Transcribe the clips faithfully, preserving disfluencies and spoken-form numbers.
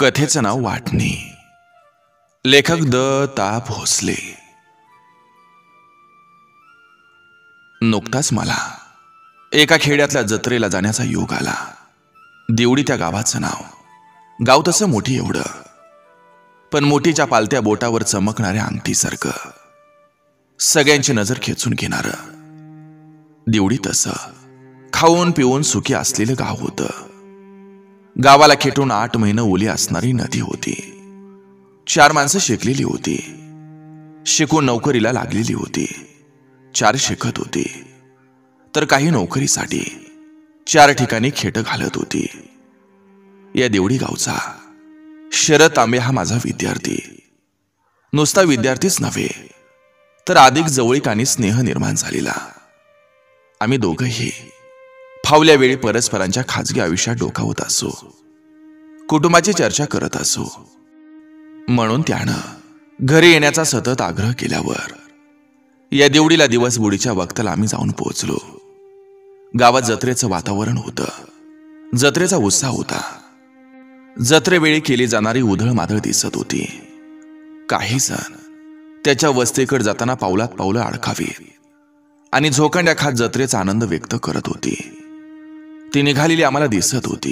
कथेचं नाव वाटणी. लेखक द ता भोसले. नुकताच मला एका खेड्यातल्या जत्रेला जाण्याचा योग आला. देवडी त्या गावाचं नाव. गाव तसं मोठी एवढं, पण मोठीच्या पालत्या बोटावर चमकणाऱ्या अंगठीसारखं सगळ्यांची नजर खेचून घेणारं. देवडी तसं खाऊन पिऊन सुखी असलेलं गाव होतं. गावाला खेटून आठ महिने ओली असणारी नदी होती. चार माणसं शिकलेली होती, शिकून नोकरीला लागलेली होती. चार शिकत होती, तर काही नोकरीसाठी चार ठिकाणी खेट घालत होती. या देवडी गावचा शरद तांबे हा माझा विद्यार्थी. नुसता विद्यार्थीच नव्हे, तर अधिक जवळीक आणि स्नेह निर्माण झालेला. आम्ही दोघंही फावल्या वेळी परस्परांच्या खाजगी आयुष्यात डोकावत असो, कुटुंबाची चर्चा करत असो. म्हणून त्यानं घरी येण्याचा सतत आग्रह केल्यावर या देवडीला दिवस बुडीच्या वक्ताला आम्ही जाऊन पोहोचलो. गावात जत्रेचं वातावरण होतं. जत्रेचा उत्साह होता. जत्रेवेळी केली जाणारी उधळ माधळ दिसत होती. काही जण त्याच्या वस्तीकडे जाताना पावलात पावलं अडकावीत आणि झोकांड्या खात जत्रेचा आनंद व्यक्त करत होती. ती निघालेली आम्हाला दिसत होती.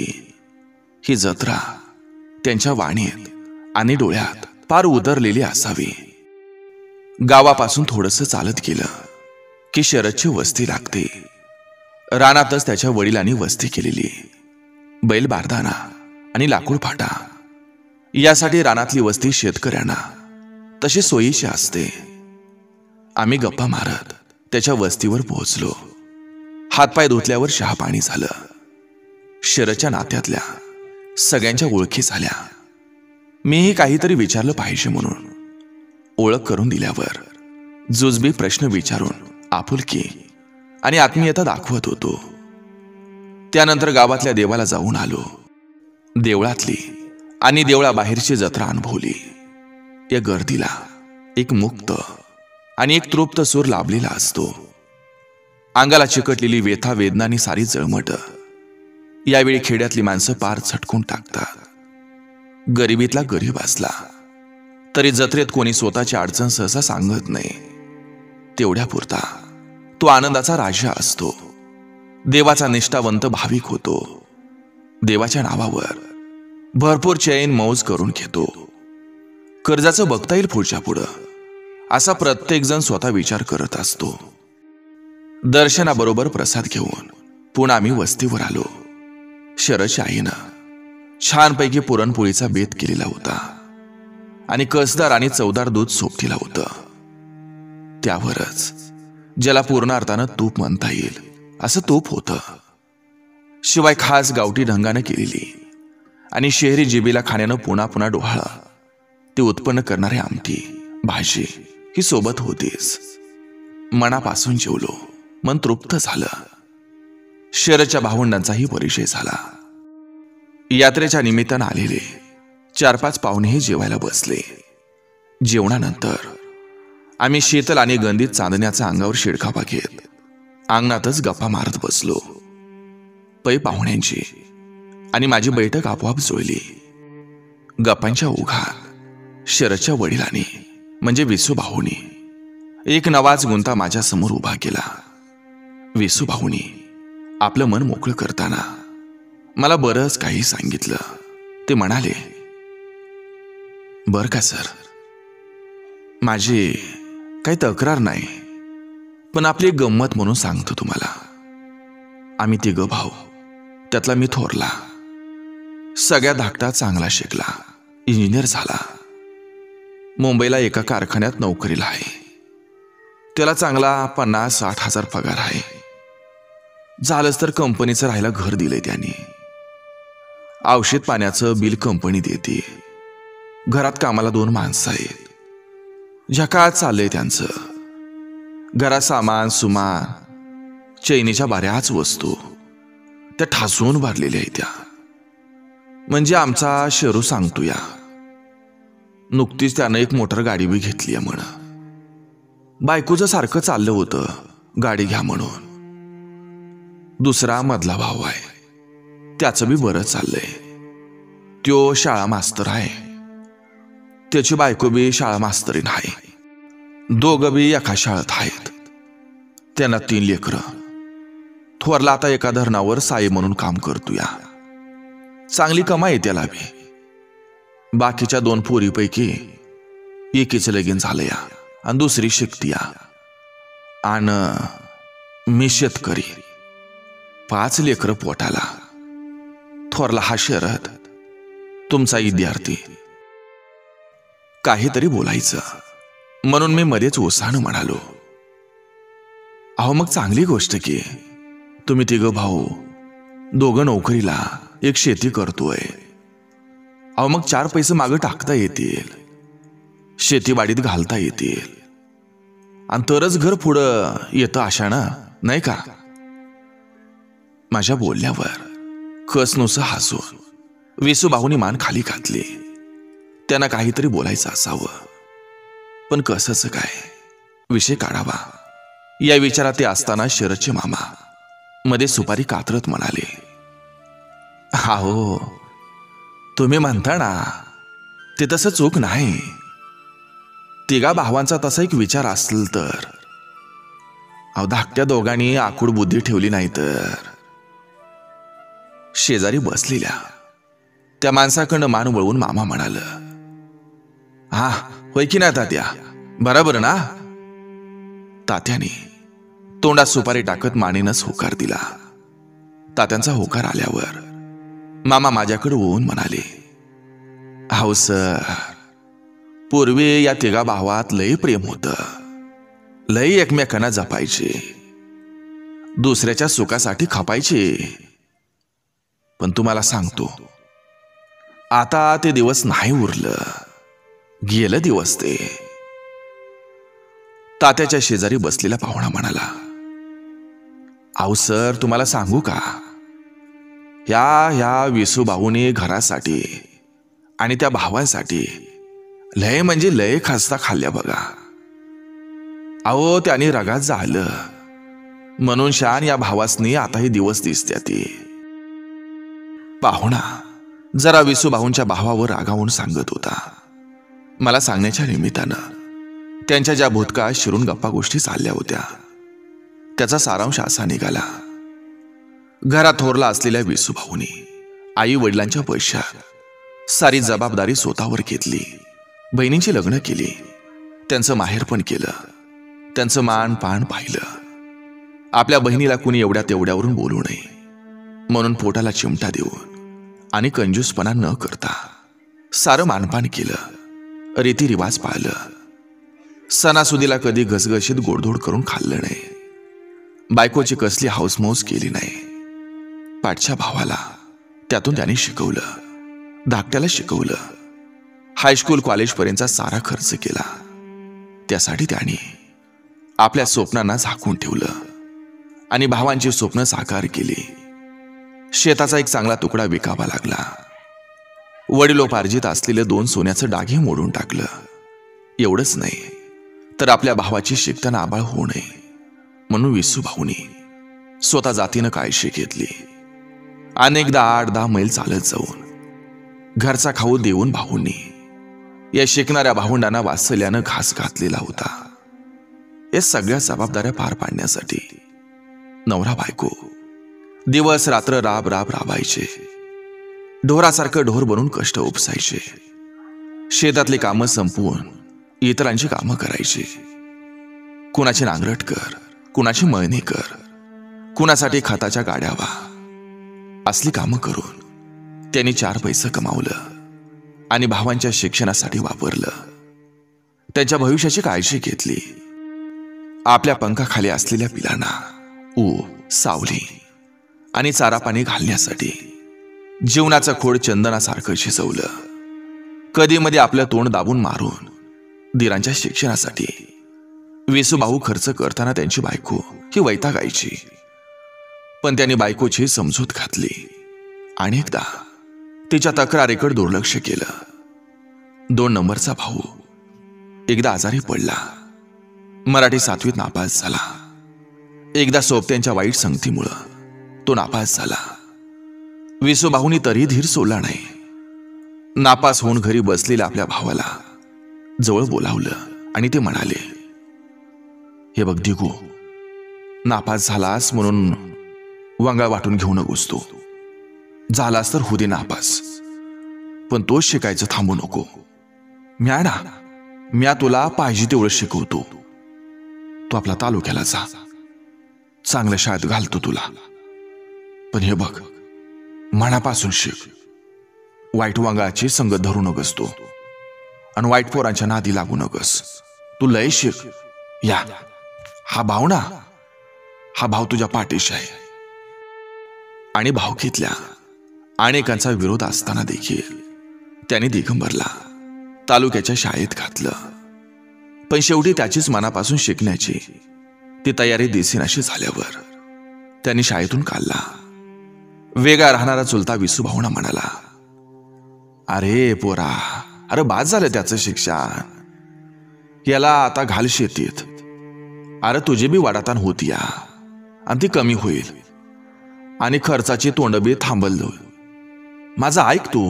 ही जत्रा त्यांच्या वाणीत आणि डोळ्यात पार उतरलेली असावी. गावापासून थोडंसं चालत गेलं की शरदची वस्ती लागते. रानातच त्याच्या वडिलांनी वस्ती केलेली. बैल बारदाना आणि लाकूड फाटा यासाठी रानातली वस्ती शेतकऱ्यांना तशी सोयीची असते. आम्ही गप्पा मारत त्याच्या वस्तीवर पोहोचलो. हातपाय धुतल्यावर चहा पाणी झालं. शरदच्या नात्यातल्या सगळ्यांच्या ओळखी झाल्या. मीही काहीतरी विचारलं पाहिजे म्हणून ओळख करून दिल्यावर जुजबी प्रश्न विचारून आपुलकी आणि आत्मीयता दाखवत होतो. त्यानंतर गावातल्या देवाला जाऊन आलो. देवळातली आणि देवळाबाहेरची जत्रा अनुभवली. या गर्दीला एक मुक्त आणि एक तृप्त सूर लाभलेला असतो. अंगाला चिकटलेली व्यथा वेदनानी सारी जळमट यावेळी खेड्यातली माणसं पार झटकून टाकतात. गरिबीतला गरीब असला तरी जत्रेत कोणी स्वतःची अडचण सहसा सांगत नाही. तेवढ्यापुरता तो आनंदाचा राजा असतो. देवाचा निष्ठावंत भाविक होतो. देवाच्या नावावर भरपूर चैन मौज करून घेतो. कर्जाचं बघता येईल पुढच्या पुढं असा प्रत्येक जण स्वतः विचार करत असतो. दर्शनाबरोबर प्रसाद घेऊन पुन्हा आम्ही वस्तीवर आलो. शरदच्या आईनं छानपैकी पुरणपोळीचा बेत केलेला होता आणि कसदार आणि चवदार दूध सोबतीला होतं. त्यावरच ज्याला पूर्ण अर्थानं तूप म्हणता येईल असं तूप होतं. शिवाय खास गावठी ढंगानं केलेली आणि शहरी जिबीला खाण्यानं पुन्हा पुन्हा डोहाळा ते उत्पन्न करणारी आमटी भाजी ही सोबत होतीच. मनापासून जेवलो. मन तृप्त झालं. शरदच्या भावंडांचाही परिचय झाला. यात्रेच्या निमित्तानं आलेले चार पाच पाहुणेही जेवायला बसले. जेवणानंतर आम्ही शीतल आणि गंधीत चांदण्याचा अंगावर शिडकावा घेत अंगणातच गप्पा मारत बसलो. पै पाहुण्यांची आणि माझी बैठक आपोआप जुळली. गप्पांच्या ओघात शरदच्या वडिलांनी म्हणजे विसू भाऊनी एक नवाच गुंता माझ्या समोर उभा केला. विसू भाऊनी आपलं मन मोकळं करताना मला बरंच काही सांगितलं. ते म्हणाले, बर का सर, माझी काही तक्रार नाही, पण आपली एक गंमत म्हणून सांगतो तुम्हाला. आम्ही तिघं भाऊ, त्यातला मी थोरला. सगळ्या धाकटा चांगला शिकला, इंजिनियर झाला. मुंबईला एका कारखान्यात नोकरीला आहे. त्याला चांगला पन्नास साठ हजार पगार आहे. झालंच तर कंपनीचं राहायला घर दिलंय त्यांनी. औषध पाण्याचं बिल कंपनी देते. घरात कामाला दोन माणसं आहेत. झकात चाललंय त्यांचं. घरात सामान सुमान चैनीच्या बऱ्याच वस्तू त्या ठासून भरलेल्या आहेत. त्या म्हणजे आमचा शरू सांगतो या. नुकतीच त्यानं एक मोटर गाडी बी घेतली आहे म्हण. बायकोचं सारखं चाललं होतं गाडी घ्या म्हणून. दुसरा मधला भाऊ आहे, त्याचं बी बरं चाललंय. त्यो शाळा मास्तर आहे. त्याची बायको बी शाळा मास्तरीन आहे. दोघं बी एका शाळेत आहेत. त्यांना तीन लेकरं. थोरला आता एका धरणावर साई म्हणून काम करतोया. चांगली कमाई त्याला बी. बाकीच्या दोन पोरीपैकी एकीचं लगीन झालंया आणि दुसरी शिकतीया. आणि मी शेतकरी. पाच लेकरं पोटाला. थोरला हा शरद, तुमचा विद्यार्थी. काहीतरी बोलायचं म्हणून मी मध्येच ओसानं म्हणालो, अहो मग चांगली गोष्ट की तुम्ही तिघं भाऊ, दोघं नोकरीला, एक शेती करतोय. अहो मग चार पैसे मागं टाकता येतील, शेतीवाडीत घालता येतील, आणि तरच घर पुढं येतं अशानं, नाही का? माझ्या बोलल्यावर कसनुसं हसून विसूबाहूनी मान खाली घातली. त्यांना काहीतरी बोलायचं असावं, पण कसंच काय विषय काढावा या विचारात ते असताना शरदचे मामा मध्ये सुपारी कातरत म्हणाले, अहो तुम्ही म्हणता ना ते तसं चूक नाही. तिघा भावांचा तसा एक विचार असेल तर, अहो धाकट्या दोघांनी आखूड बुद्धी ठेवली नाही तर. शेजारी बसलेल्या त्या माणसाकडनं मान वळवून मामा म्हणाल, हा होय की नाही तात्या, बरोबर ना? तात्याने तोंडात सुपारी टाकत मानेनच होकार दिला. तात्यांचा होकार आल्यावर मामा माझ्याकडे होऊन म्हणाले, अहो सर, पूर्वी या तिघा भावात लय प्रेम होतं, लय एकमेकांना जपायचे, दुसऱ्याच्या सुखासाठी खपायचे. पण तुम्हाला सांगतो, आता ते दिवस नाही उरलं, गेलं दिवस ते. तात्याच्या शेजारी बसलेला पाहुणा म्हणाला, अहो सर, तुम्हाला सांगू का, ह्या ह्या विसूबाहूने घरासाठी आणि त्या भावांसाठी लय म्हणजे लय खस्ता खाल्ल्या बघा. अहो त्यांनी रगात झालं म्हणून शान या भावासनी आता हे दिवस दिसत्या ती. पाहुणा जरा विसूबाहूंच्या भावावर रागावून सांगत होता. मला सांगण्याच्या निमित्तानं त्यांच्या ज्या भूतकाळात शिरून गप्पा गोष्टी चालल्या होत्या त्याचा सारांश असा निघाला. घरात थोरला असलेल्या विसूबाहूंनी आई वडिलांच्या पैशात सारी जबाबदारी स्वतःवर घेतली. बहिणींची लग्न केली, त्यांचं माहेर पण केलं, त्यांचं मान पान पाहिलं. आपल्या बहिणीला कुणी एवढ्या तेवढ्यावरून बोलू नये म्हणून पोटाला चिमटा देऊन आणि कंजूसपणा न करता सारं मानपान केलं, रीतिरिवाज पाळलं. सणासुदीला कधी घसघशीत गोडधोड करून खाल्लं नाही. बायकोची कसली हाऊसमौस केली नाही. पाठच्या भावाला त्यातून त्याने शिकवलं, धाकट्याला शिकवलं. हायस्कूल कॉलेजपर्यंतचा सारा खर्च केला. त्यासाठी त्याने आपल्या स्वप्नांना झाकून ठेवलं आणि भावांची स्वप्न साकार केली. शेताचा एक चांगला तुकडा विकावा लागला. वडिलोपार्जित असलेले दोन सोन्याचं डागे मोडून टाकलं. एवढंच नाही तर आपल्या भावाची शिकताना आबाळ होऊ नये म्हणून विसूबाहूंनी स्वतः जातीनं काळजी घेतली. अनेकदा आठ दहा मैल चालत जाऊन घरचा खाऊ देऊन भाऊंनी या शिकणाऱ्या भावंडांना वात्सल्यानं घास घातलेला होता. या सगळ्या जबाबदाऱ्या पार पाडण्यासाठी नवरा बायको दिवस रात्र राब राब राबायचे. ढोरासारखं ढोर बनून कष्ट उपसायचे. शेतातली कामं संपवून इतरांची कामं करायची. कुणाची नांगरट कर, कुणाची मळणी कर, कुणासाठी खताच्या गाड्या वा. असली कामं करून त्यांनी चार पैसे कमावलं आणि भावांच्या शिक्षणासाठी वापरलं. त्यांच्या भविष्याची काळजी घेतली. आपल्या पंखाखाली असलेल्या पिलांना ऊब, सावली आणि चारा पाणी घालण्यासाठी जीवनाचं खोड चंदनासारखं शिजवलं. कधी मध्ये आपलं तोंड दाबून मारून दिरांच्या शिक्षणासाठी विसूबाहू खर्च करताना त्यांची बायको ही वैतागायची. पण त्यांनी बायकोची समजूत घातली. अनेकदा तिच्या तक्रारीकडे दुर्लक्ष केलं. दोन नंबरचा भाऊ एकदा आजारी पडला. मराठी सातवीत नापास झाला. एकदा सोबत्यांच्या वाईट संगतीमुळं तो नापास झाला. विसूबाहूंनी तरी धीर सोडला नाही नापास होऊन घरी बसलेल्या आपल्या भावाला जवळ बोलावलं आणि ते म्हणाले, हे बघ दिगू, नापास झालास म्हणून वांगळा वाटून घेऊ नकोस. तू झालास तर होऊ दे नापास, पण तोच शिकायचं थांबू नको. म्या ना म्या तुला पाहिजे तेवढं शिकवतो. तू आपला तालुक्याला जा, चांगल्या शाळेत घालतो तुला. पण हे बघ, मनापासून शिक. वाईट वांगळाची संगत धरू नकस तू, आणि वाईट पोरांच्या नादी लागू नकस. तू लय शिक. या हा भाव ना, हा भाव तुझ्या पाठीशी आहे. आणि भावकीतल्या अनेकांचा विरोध असताना देखील त्याने दिगंबरला तालुक्याच्या शाळेत घातलं. पण शेवटी त्याचीच मनापासून शिकण्याची ती तयारी दिसेनाशी झाल्यावर त्यांनी शाळेतून काढला. वेगळा राहणारा चुलता विसूभाऊना म्हणाला, अरे पोरा, अरे बाद झालं त्याचं शिक्षण, याला आता घाल शेतीत. अरे तुझी बी वाडातान होती या, आणि ती कमी होईल, आणि खर्चाची तोंड बी थांबल. माझं ऐक तू.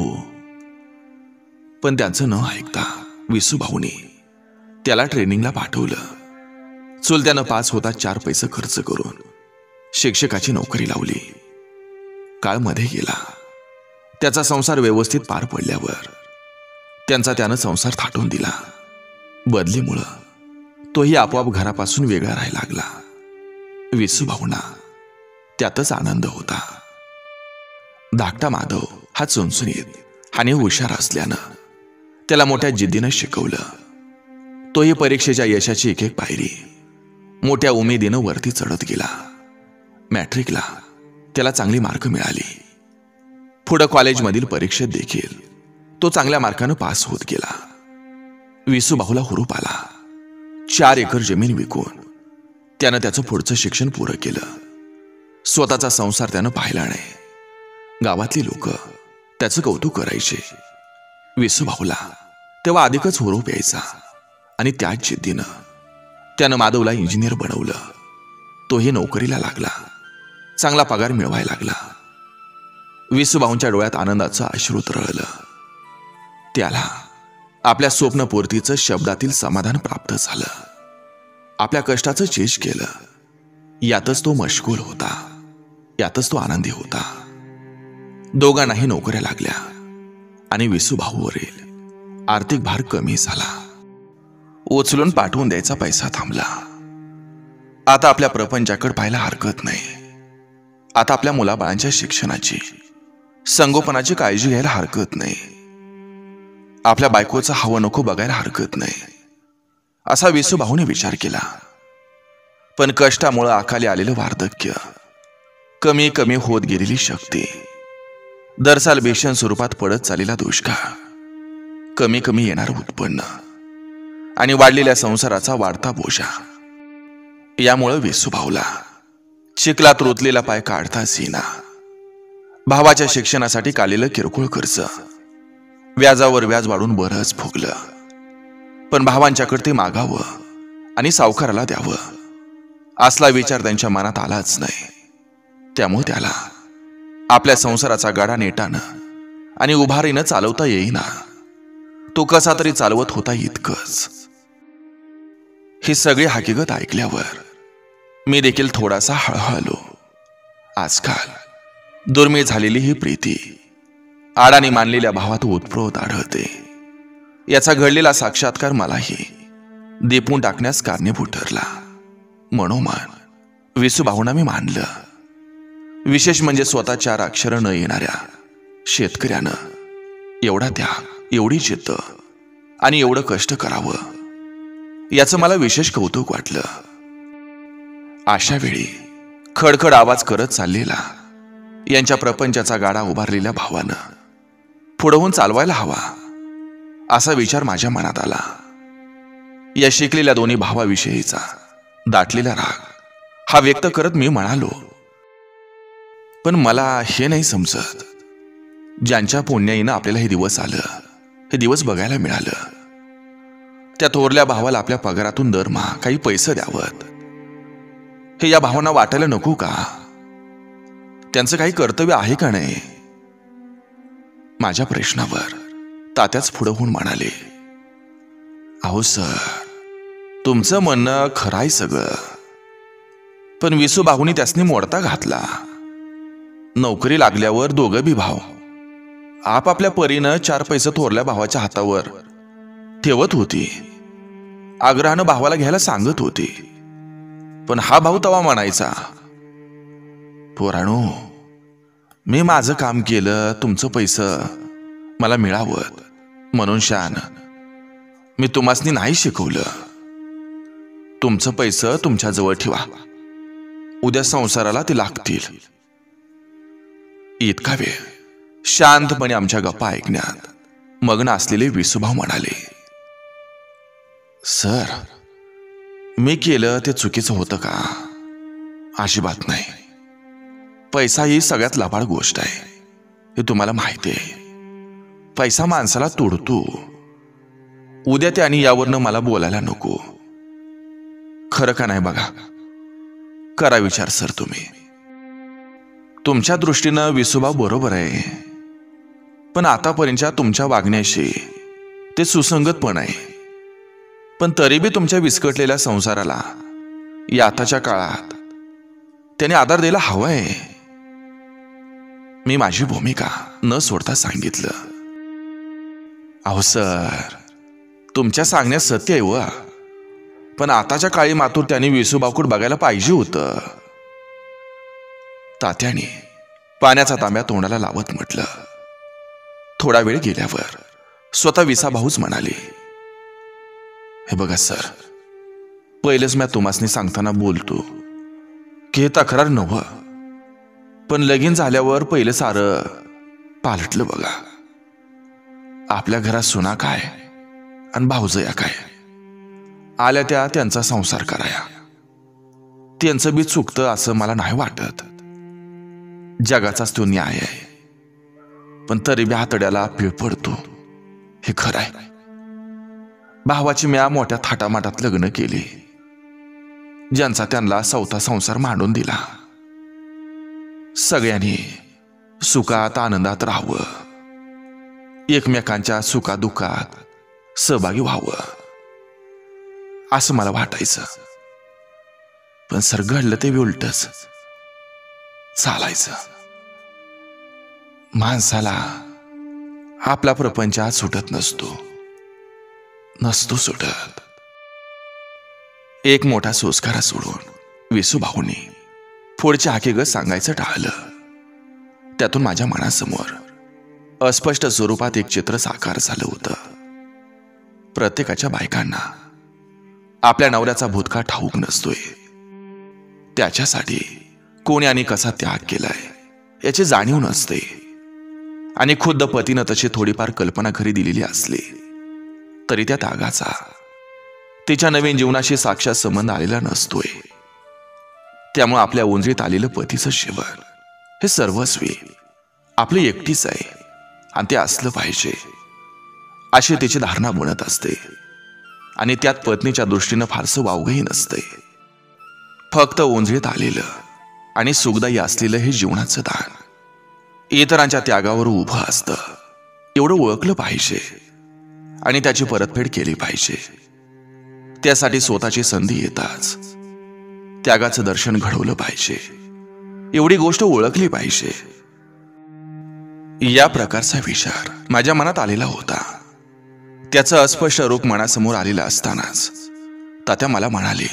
पण त्यांचं न ऐकता विसूभाऊने त्याला ट्रेनिंगला पाठवलं. चुलत्यानं पाच होता चार पैसे खर्च करून शिक्षकाची नोकरी लावली. काळ मध्ये गेला. त्याचा संसार व्यवस्थित पार पडल्यावर त्यांचा त्यानं संसार थाटून दिला. बदलीमुळं तोही आपोआप घरापासून वेगळा राहायला लागला. विसूभाऊना त्यातच आनंद होता. धाकटा माधव हा चुणचुणीत आणि हुशार असल्यानं त्याला मोठ्या जिद्दीनं शिकवलं. तोही परीक्षेच्या यशाची एक एक पायरी मोठ्या उमेदीनं वरती चढत गेला. मॅट्रिकला त्याला चांगली मार्क मिळाली. पुढं कॉलेजमधील परीक्षेत देखील तो चांगल्या मार्कानं पास होत गेला. विसूभाऊला हुरूप आला. चार एकर जमीन विकून त्यानं त्याचं पुढचं शिक्षण पुरं केलं. स्वतःचा संसार त्यानं पाहिला नाही. गावातली लोक त्याचं कौतुक करायचे. विसूभाऊला तेव्हा अधिकच हुरूप यायचा, आणि त्याच जिद्दीनं त्यानं माधवला इंजिनियर बनवलं. तोही नोकरीला लागला. चांगला पगार मिळवायला लागला. विसूभाऊंच्या डोळ्यात आनंदाचं अश्रू तरळलं. त्याला आपल्या स्वप्नपूर्तीचं शब्दातील समाधान प्राप्त झालं. आपल्या कष्टाचं चीज केलं. यातच तो मशगूल होता. यातच तो आनंदी होता. दोघांनाही नोकऱ्या लागल्या, आणि विसूभाऊवरील आर्थिक भार कमी झाला. उचलून पाठवून द्यायचा पैसा थांबला. आता आपल्या प्रपंचाकडे पाहायला हरकत नाही. आता आपल्या मुलाबाळांच्या शिक्षणाची, संगोपनाची काळजी घ्यायला हरकत नाही. आपल्या बायकोचं हवं नको बघायला हरकत नाही, असा विसूभाऊने विचार केला. पण कष्टामुळे अकाली आलेलं वार्धक्य, कमी कमी होत गेलेली शक्ती, दरसाल भीषण स्वरूपात पडत चाललेला दुष्काळ, कमी कमी येणार उत्पन्न, आणि वाढलेल्या संसाराचा वाढता बोजा, यामुळे विसूभाऊला चिखलात रोतलेला पाय काढताच येईना. भावाच्या शिक्षणासाठी काढलेलं किरकोळ कर्ज व्याजावर व्याज वाढून बरंच फुगलं. पण भावांच्याकडे ते मागावं आणि सावकाराला द्यावं असला विचार त्यांच्या मनात आलाच नाही. त्यामुळे त्याला आपल्या संसाराचा गाडा नेटानं आणि उभारीनं चालवता येईना. तो कसा तरी चालवत होता इतकंच. ही सगळी हकीकत ऐकल्यावर मी देखील थोडासा हळहळलो. आजकाल दुर्मिळ झालेली ही प्रीती आडाने मानलेल्या भावात उत्प्रोत आढळते. याचा घडलेला साक्षात्कार मलाही देपून टाकण्यास कारणीभूत ठरला. मनोमन विसूभाऊंना मी मानलं. विशेष म्हणजे स्वतः चार अक्षरं न येणाऱ्या शेतकऱ्यानं एवढा त्याग, एवढी जिद्द आणि एवढं कष्ट करावं, याचं मला विशेष कौतुक वाटलं. अशा वेळी खडखड आवाज करत चाललेला यांच्या प्रपंचाचा गाडा उभारलेल्या भावानं पुढहून चालवायला हवा, असा विचार माझ्या मनात आला. या शिकलेल्या दोन्ही भावाविषयीचा दाटलेला राग हा व्यक्त करत मी म्हणालो, पण मला हे नाही समजत, ज्यांच्या पुण्याईनं आपल्याला हे दिवस आलं, हे दिवस बघायला मिळालं, त्या थोरल्या भावाला आपल्या पगारातून दरमहा काही पैसे द्यावत, हे या भावांना वाटायला नको का? त्यांचं काही कर्तव्य आहे का नाही? माझ्या प्रश्नावर तात्याच पुढं होऊन म्हणाले, अहो सर, तुमचं म्हणणं खरं आहे सगळं, पण विसू भाऊनी त्यासनी मोडता घातला. नोकरी लागल्यावर दोघं बी भाव आपापल्या परीनं चार पैसे थोरल्या भावाच्या हातावर ठेवत होती. आग्रहानं भावाला घ्यायला सांगत होती. पण हा भाऊ तवा म्हणायचा, पोराणो, मी माझं काम केलं, तुमचं पैसं मला मिळावं म्हणून शान मी तुम्हासनी नाही शिकवलं. तुमचं पैसं तुमच्याजवळ ठेवा, उद्या संसाराला ते लागतील. इतका वेळ शांतपणे आमच्या गप्पा ऐकण्यात मग्न असलेले विसूभाऊ म्हणाले, सर, मी केलं ते चुकीचं होतं का? अजिबात नाही. पैसा ही सगळ्यात लबाड गोष्ट आहे, हे तुम्हाला माहिती आहे. पैसा माणसाला तोडतो. उद्या त्याने यावरनं मला बोलायला नको. खरं का नाही बघा, करा विचार सर. तुम्ही तुमच्या दृष्टीनं विसूभाऊ बरोबर आहे, पण आतापर्यंतच्या तुमच्या वागण्याशी ते सुसंगत पण आहे. पण तरी बी तुमच्या विस्कटलेल्या संसाराला या आताच्या काळात त्याने आधार द्यायला हवाय. मी माझी भूमिका न सोडता सांगितलं. अहो सर, तुमच्या सांगण्यात सत्य आहे व, पण आताच्या काळी मातूर त्यांनी विसूभाऊकडे बघायला पाहिजे होतं. तात्याने पाण्याचा तांब्या तोंडाला लावत म्हटलं. थोडा वेळ गेल्यावर स्वतः विसाभाऊच म्हणाले, हे बघा सर, पहिलेच मी तुम्हासनी सांगताना बोलतो की हे तक्रार नव्ह, पण लगीन झाल्यावर पहिलं सारं पालटलं बघा. आपल्या घरात सुना काय आणि भाऊजया काय आल्या त्या त्यांचा संसार कराया. त्यांचं बी चुकतं असं मला नाही वाटत. जगाचाच तो न्याय आहे, पण तरी बी हातड्याला पीळ पडतो, हे खरं आहे. भावाची म्या मोठ्या थाटामाटात लग्न केली, ज्यांचा त्यांना सवता संसार मांडून दिला. सगळ्यांनी सुखात आनंदात राहावं, एकमेकांच्या सुखादुखात सहभागी व्हावं असं मला वाटायचं. पण सर, घडलं ते उलटच चालायचं. माणसाला आपला प्रपंच आज सुटत नसतो नसतो सुटत. एक मोठा सोसकारा सोडून विसूभाऊनी पुढच्या हाकेगत सांगायचं टाळलं. त्यातून माझ्या मनासमोर अस्पष्ट स्वरूपात एक चित्र साकार झालं होतं. प्रत्येकाच्या बायकांना आपल्या नवऱ्याचा भूतकाळ ठाऊक नसतोय. त्याच्यासाठी कोणी आणि कसा त्याग केलाय याची जाणीव नसते. आणि खुद्द पतीनं तशी थोडीफार कल्पना घरी दिलेली असली तरी त्या त्यागाचा तिच्या नवीन जीवनाशी साक्षात संबंध आलेला नसतोय. त्यामुळे आपल्या ओंजळीत आलेलं पतीचं जीवन हे सर्वस्वी आपली एकटीच आहे आणि ते असलं पाहिजे अशी तिची धारणा बनत असते. आणि त्यात पत्नीच्या दृष्टीनं फारसं वावगंही नसते. फक्त ओंजळीत आलेलं आणि सुखदायी असलेलं हे जीवनाचं दान इतरांच्या त्यागावर उभं असतं, एवढं ओळखलं पाहिजे आणि त्याची परतफेड केली पाहिजे. त्यासाठी स्वतःची संधी येताच त्यागाचं दर्शन घडवलं पाहिजे, एवढी गोष्ट ओळखली पाहिजे. या प्रकारचा विचार माझ्या मनात आलेला होता. त्याचं अस्पष्ट रूप मनासमोर आलेलं असतानाच तात्या मला म्हणाले,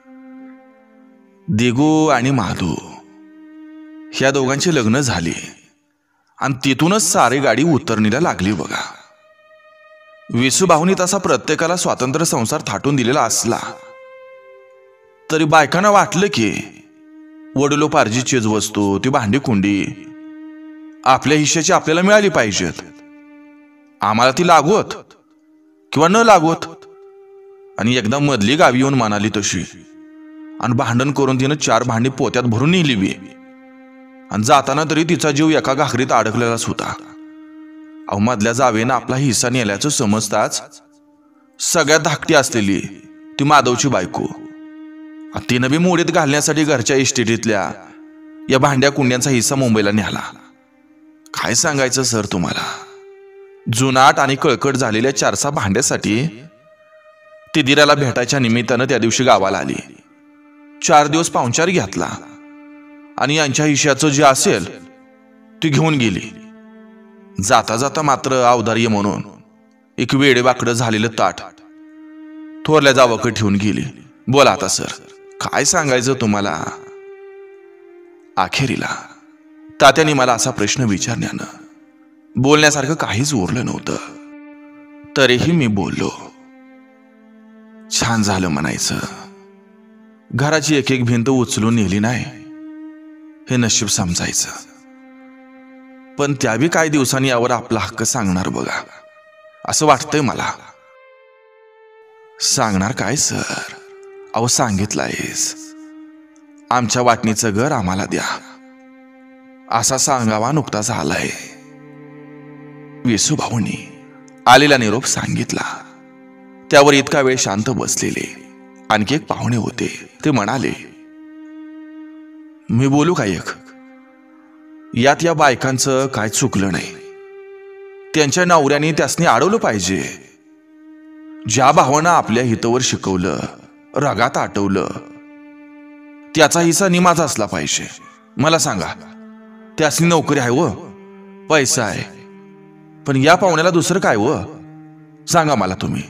दिगू आणि माधू ह्या दोघांची लग्न झाली आणि तिथूनच सारी गाडी उतरणीला लागली बघा. विसूभाऊनी तसा प्रत्येकाला स्वातंत्र्य संसार थाटून दिलेला असला तरी बायकांना वाटलं की वडिलोपार्जित चीज वस्तू, ती भांडी कुंडी आपल्या हिश्श्याची आपल्याला मिळाली पाहिजेत. आम्हाला ती लागवत किंवा न लागवत. आणि एकदा मधली गावी येऊन म्हणाली तशी आणि भांडण करून तिनं चार भांडी पोत्यात भरून नेली बी. आणि जाताना तरी तिचा जीव एका घागरीत अडकलेलाच होता. अहो, मधल्या जावेनं आपला हिस्सा नेल्याचं समजताच सगळ्यात धाकटी असलेली ती माधवची बायको तिनं बी मोडीत घालण्यासाठी घरच्या इस्टेटीतल्या या भांड्या कुंड्यांचा हिस्सा मुंबईला न्याला. काय सांगायचं सर तुम्हाला, जुनाट आणि कळकट झालेल्या चारसा भांड्यासाठी ती दिराला भेटायच्या निमित्तानं त्या दिवशी गावाला आली. चार दिवस पाहुणचार घातला आणि यांच्या हिश्याचं जे असेल ती घेऊन गेली. जाता जाता मात्र अवधार्य म्हणून एक वेडेवाकडं झालेलं ताट थोरल्या जावकडे ठेवून गेली. बोला आता सर, काय सांगायचं तुम्हाला? अखेरीला तात्याने मला असा प्रश्न विचारण्यानं बोलण्यासारखं काहीच उरलं नव्हतं. तरीही मी बोललो. छान झालं म्हणायचं. घराची एक एक भिंत उचलून नेली नाही हे नशीब समजायचं. पण त्यावी काही दिवसांनी यावर आपला हक्क सांगणार बघा असं वाटतंय मला. सांगणार काय सर? अहो सांगितलंयस, आमच्या वाटणीचं घर आम्हाला द्या असा सांगावा नुकताच आलाय. विसू भाऊंनी आलेला निरोप सांगितला. त्यावर इतका वेळ शांत बसलेले आणखी एक पाहुणे होते. ते म्हणाले, मी बोलू का एक? यात या बायकांचं काय चुकलं नाही. त्यांच्या नवऱ्याने त्यासनी अडवलं पाहिजे. ज्या भावानं आपल्या हितवर शिकवलं, रगात आटवलं, त्याचा हिस्सा निमाच असला पाहिजे. मला सांगा, त्यासनी नोकरी आहे व पैसा आहे, पण या पाहुण्याला दुसरं काय व? सांगा मला तुम्ही.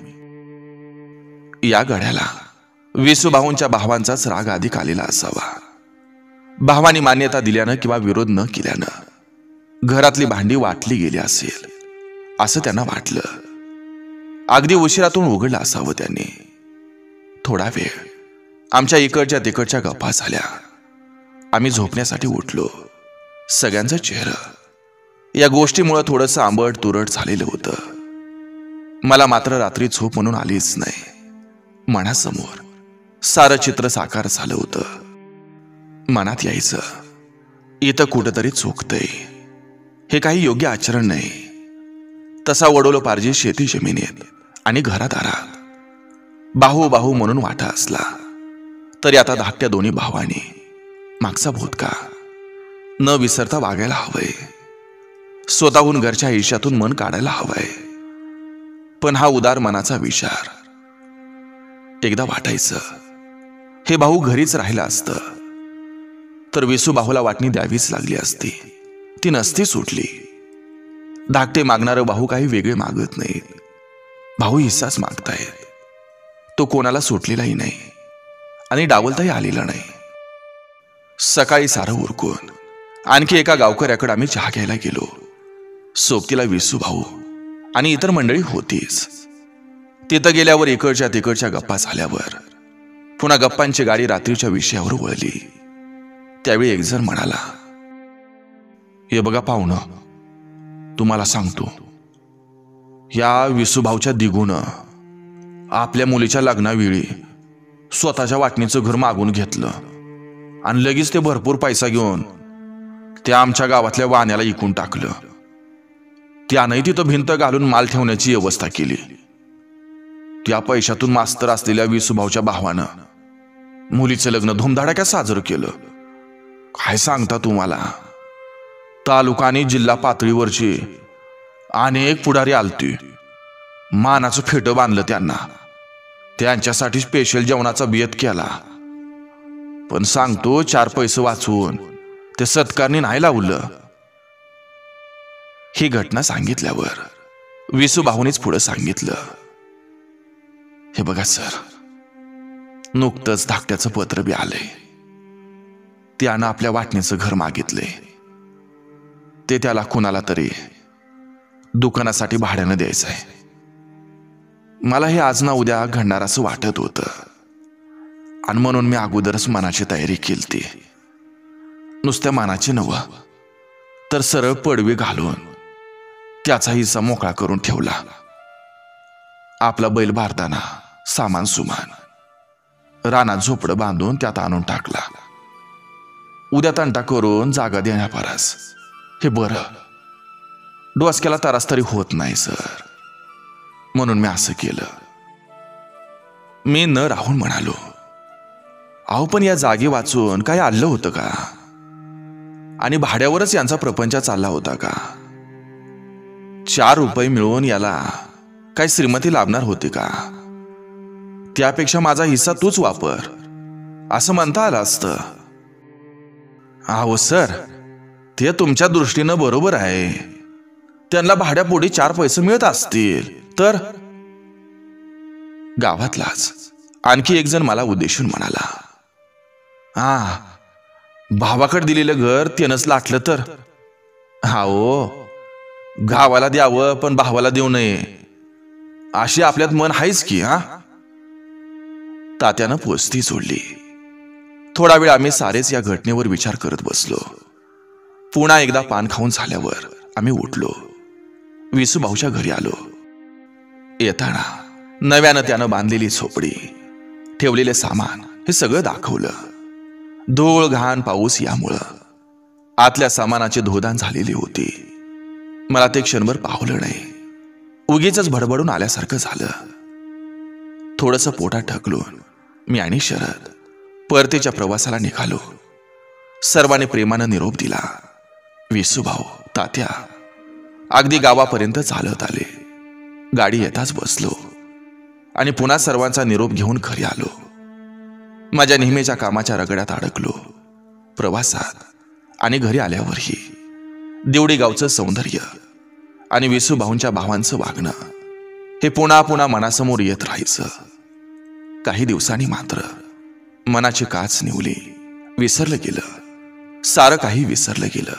या गड्याला विसू भाऊंच्या भावांचाच राग अधिक आलेला असावा. भावानी मान्यता दिल्यानं किंवा विरोध न केल्यानं घरातली भांडी वाटली गेली असेल असं त्यांना वाटलं. अगदी उशिरातून उघडलं असावं त्यांनी. थोडा वेळ आमच्या इकडच्या तिकडच्या गप्पा झाल्या. आम्ही झोपण्यासाठी उठलो. सगळ्यांचं चेहरं या गोष्टीमुळे थोडंसं आंबट तुरट झालेलं होतं. मला मात्र रात्री झोप म्हणून आलीच नाही. मनासमोर सारं चित्र साकार झालं होतं. मनात यायचं, इथं कुठंतरी चुकतंय, हे काही योग्य आचरण नाही. तसा वडोलो पारजी शेती जमिनीत आणि घरादारात बाहू बाहू म्हणून वाटा असला तरी आता धाकट्या दोन्ही भावांनी मागचा भूतका न विसरता वागायला हवंय. स्वतःहून घरच्या आयुष्यातून मन काढायला हवंय. पण हा उदार मनाचा विचार एकदा वाटायचं, हे भाऊ घरीच राहिलं असतं तर विसू भाऊला वाटणी द्यावीच लागली असती. ती नसती सुटली. धाकटे मागणारं भाऊ काही वेगळे मागत नाहीत. भाऊ हिस्साच मागतायत. तो कोणाला सुटलेलाही नाही आणि डावलताही आलेला नाही. सकाळी सारं उरकून आणखी एका गावकऱ्याकडे आम्ही चहा घ्यायला गेलो. सोबतीला विसू भाऊ आणि इतर मंडळी होतीच. तिथं गेल्यावर इकडच्या तिकडच्या गप्पा झाल्यावर पुन्हा गप्पांची गाडी रात्रीच्या विषयावर वळली. त्यावेळी एक जण म्हणाला, हे बघा पाहुणं, तुम्हाला सांगतो, या विसूभाऊच्या दिगूनं आपल्या मुलीच्या लग्नावेळी स्वतःच्या वाटणीचं घर मागून घेतलं आणि लगेच ते भरपूर पैसा घेऊन त्या आमच्या गावातल्या वाण्याला इकून टाकलं. त्यानंही तिथं भिंत घालून माल ठेवण्याची व्यवस्था केली. त्या पैशातून मास्तर असलेल्या विसूभाऊच्या भावानं मुलीचं लग्न धुमधडाक्यात साजरं केलं. काय सांगता तुम्हाला, तालुका आणि जिल्हा पातळीवरची अनेक पुढारी आलती. मानाचं फेटं बांधलं त्यांना. त्यांच्यासाठी स्पेशल जेवणाचा बेत केला. पण सांगतो, चार पैसे वाचवून ते सत्कारने नाही लावलं. ही घटना सांगितल्यावर विसू भाऊनीच पुढे सांगितलं, हे बघा सर, नुकतंच धाकट्याचं पत्र बी आलंय. त्यानं आपल्या वाटणीचं घर मागितले. ते त्याला कुणाला तरी दुकानासाठी भाड्यानं द्यायचं आहे. मला हे आज ना उद्या घडणार असं वाटत होतं आणि म्हणून मी अगोदरच मनाची तयारी केली. नुसत्या मनाची नव्ह तर सरळ पडवी घालून त्याचा हिस्सा मोकळा करून ठेवला. आपला बैल भारताना सामान सुमान रानात झोपडं बांधून त्यात आणून टाकला. उद्या तंटा करून जागा देण्यापरस हे बरं. डोसक्याला त्रास तरी होत नाही सर, म्हणून मी असं केलं. मी न राहून म्हणालो, अहो पण या जागी वाचून काय आलं होतं का? आणि भाड्यावरच यांचा प्रपंच चालला होता का? चार रुपये मिळवून याला काय श्रीमती लाभणार होती का? त्यापेक्षा माझा हिस्सा तूच वापर असं म्हणता आलं असतं. अहो सर, ते तुमच्या दृष्टीनं बरोबर आहे. त्यांना भाड्यापोटी चार पैसे मिळत असतील तर. गावातलाच आणखी एक जण मला उद्देशून म्हणाला, हा भावाकडे दिलेलं घर त्यानंच लाटलं तर. हा ओ, गावाला द्यावं पण भावाला देऊ नये अशी आपल्यात मन आहेच की. हा तात्यानं पोस्ती सोडली. थोडा वेळ आम्ही सारेच या घटनेवर विचार करत बसलो. पुन्हा एकदा पान खाऊन झाल्यावर आम्ही उठलो. विसूभाऊच्या घरी आलो. येताना नव्यानं त्यानं बांधलेली झोपडी, ठेवलेले सामान हे सगळं दाखवलं. धूळ घाण पाऊस यामुळं आतल्या सामानाची धोदान झालेली होती. मला ते क्षणभर पाहलं नाही. उगीच भडबडून आल्यासारखं झालं. थोडंसं पोटात ढकलून मी आणि शरद परतीच्या प्रवासाला निघालो. सर्वांनी प्रेमानं निरोप दिला. विसूभाऊ, तात्या अगदी गावापर्यंत चालत आले. गाडी येताच बसलो आणि पुन्हा सर्वांचा निरोप घेऊन घरी आलो. माझ्या नेहमीच्या कामाच्या रगड्यात अडकलो. प्रवासात आणि घरी आल्यावरही देवडी गावचं सौंदर्य आणि विसूभाऊंच्या भावांचं वागणं हे पुन्हा पुन्हा मनासमोर येत राहायचं. काही दिवसांनी मात्र मनाची काच निवली. विसरलं गेलं, सारं काही विसरलं गेलं.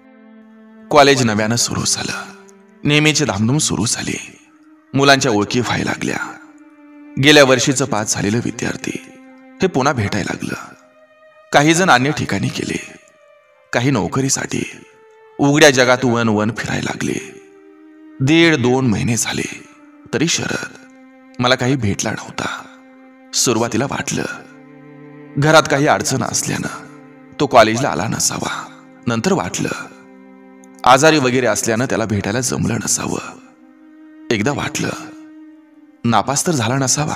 कॉलेज नव्यानं सुरू झालं. नेहमीची धामधूम सुरू झाली. मुलांच्या ओळखी व्हायला लागल्या. गेल्या वर्षीचं पास झालेलं विद्यार्थी हे पुन्हा भेटायला लागलं. काही जण अन्य ठिकाणी गेले, काही नोकरीसाठी उघड्या जगात वन वन फिरायला लागले. दीड दोन महिने झाले तरी शरद मला काही भेटला नव्हता. सुरुवातीला वाटलं घरात काही अडचण असल्यानं तो कॉलेजला आला नसावा. नंतर वाटलं आजारी वगैरे असल्यानं त्याला भेटायला जमलं नसावं. एकदा वाटलं नापास तर झाला नसावा.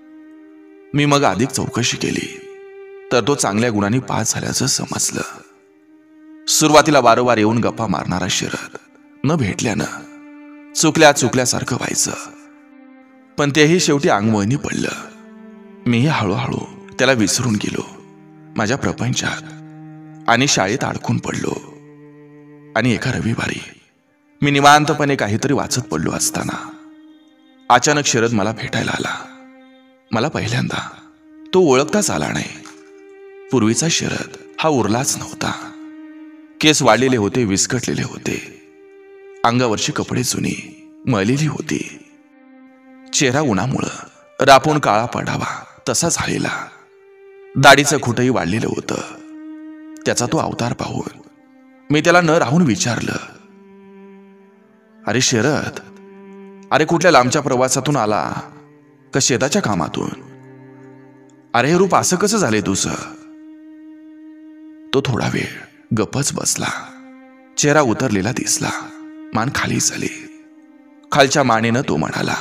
मी मग अधिक चौकशी केली तर तो चांगल्या गुणांनी पास झाल्याचं समजलं. सुरुवातीला वारंवार येऊन गप्पा मारणारा शरद न भेटल्यानं चुकल्या चुकल्यासारखं व्हायचं. पण तेही शेवटी अंगवळणी पडलं. मीही हळूहळू त्याला विसरून गेलो. माझ्या प्रपंचात आणि शाळेत अडकून पडलो. आणि एका रविवारी मी निवांतपणे काहीतरी वाचत पडलो असताना अचानक शरद मला भेटायला आला. मला पहिल्यांदा तो ओळखताच आला नाही. पूर्वीचा शरद हा उरलाच नव्हता. केस वाढलेले होते, विस्कटलेले होते. अंगावरची कपडे जुनी मळलेली होती. चेहरा उन्हामुळं रापून काळा पडावा तसा झालेला. दाढीचं खुटही वाढलेलं होतं. त्याचा तो अवतार पाहून मी त्याला न राहून विचारलं, अरे शरद, अरे कुठल्या लांबच्या प्रवासातून आला का शेताच्या कामातून? अरे हे रूप असं कसं झाले तुझं? तो थोडा वेळ गप्पच बसला. चेहरा उतरलेला दिसला. मान खाली झाली. खालच्या मानेनं तो म्हणाला,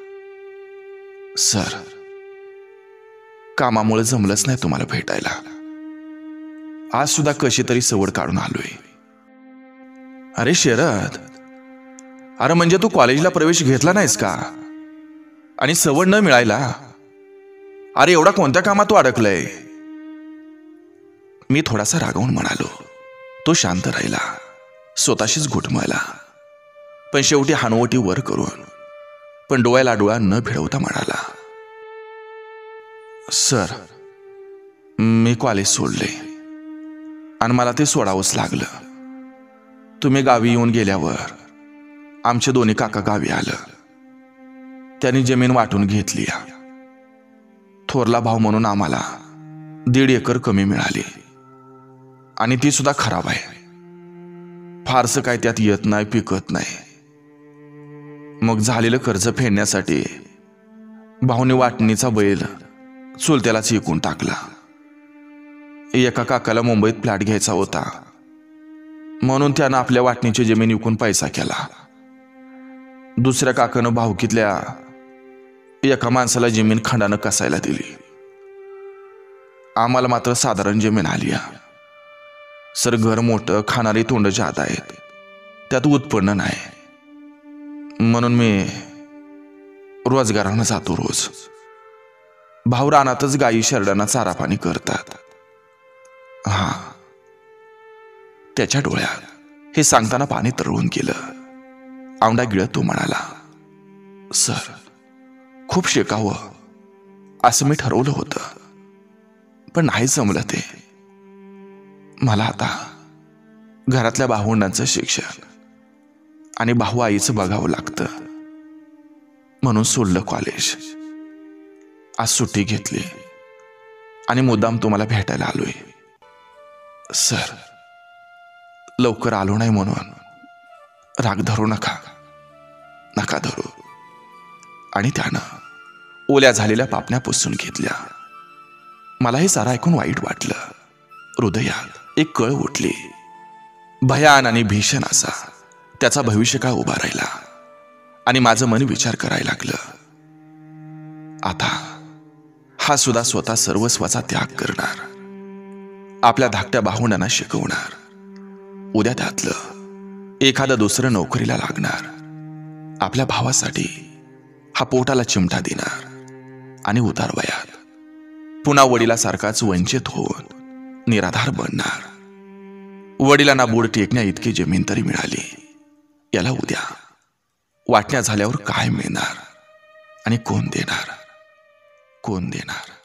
सर, कामामुळे जमलंच नाही तुम्हाला भेटायला. आज सुद्धा कशी तरी सवड काढून आलोय. अरे शरद, अरे म्हणजे तू कॉलेजला प्रवेश घेतला नाहीस का? आणि सवड न मिळायला अरे एवढा कोणत्या कामात तू अडकलंय? मी थोडासा रागावून म्हणालो. तो शांत राहिला, स्वतःशीच घुटमळला. पण शेवटी हानवटी वर करून पण डोळ्याला डोळा न भिडवता म्हणाला, सर, मी कॉलेज सोडले आणि मला ते सोडावंच लागलं. तुम्ही गावी येऊन गेल्यावर आमचे दोन्ही काका गावी आलं. त्यांनी जमीन वाटून घेतली. थोरला भाऊ म्हणून आम्हाला दीड एकर कमी मिळाली आणि ती सुद्धा खराब आहे. फारसं काय त्यात येत नाही, पिकत नाही. मग झालेलं कर्ज फेडण्यासाठी भाऊने वाटणीचा बैल चुलत्यालाच विकून टाकला. एका काकाला मुंबईत फ्लॅट घ्यायचा होता म्हणून त्यानं आपल्या वाटणीची जमीन विकून पैसा केला. दुसऱ्या काकानं भाऊकीतल्या एका माणसाला जमीन खंडानं कसायला दिली. आम्हाला मात्र साधारण जमीन आली. सर, घर मोठं, खाणारी तोंड जात आहेत, त्यात उत्पन्न नाही. म्हणून मी रोजगारानं जातो रोज. भाऊ रानातच गायी शेरडांना चारा पाणी करतात. हा, त्याच्या डोळ्यात हे सांगताना पाणी तरळून गेलं. औंढा गिळत तो म्हणाला, सर, खूप शिकावं असं मी ठरवलं होतं, पण नाही जमलं ते. मला आता घरातल्या भावंडांचं शिक्षण आणि भाऊ आईचं बघावं लागतं, म्हणून सोडलं कॉलेज. आज सुट्टी घेतली आणि मुद्दाम तुम्हाला भेटायला आलोय. सर, लवकर आलो नाही म्हणून राग धरू नका, नका धरू. आणि त्यानं ओल्या झालेल्या पापण्या पुसून घेतल्या. मला हे सारं ऐकून वाईट वाटलं. हृदयात एक कळ उठली. भयान आणि भीषण असा त्याचा भविष्यकाळ उभा राहिला आणि माझं मन विचार करायला लागलं. आता हा सुद्धा स्वतः सर्वस्वाचा त्याग करणार, आपल्या धाकट्या भावंडांना शिकवणार. उद्या त्यातलं एखादं दुसरं नोकरीला लागणार. आपल्या भावासाठी हा पोटाला चिमटा देणार आणि उतार वयात पुन्हा वडिलासारखाच वंचित होऊन निराधार बनणार. वडिलांना बोट टेकण्या इतकी जमीन तरी मिळाली. याला उद्या वाटण्या झाल्यावर काय मिळणार आणि कोण देणार, कोण देणार?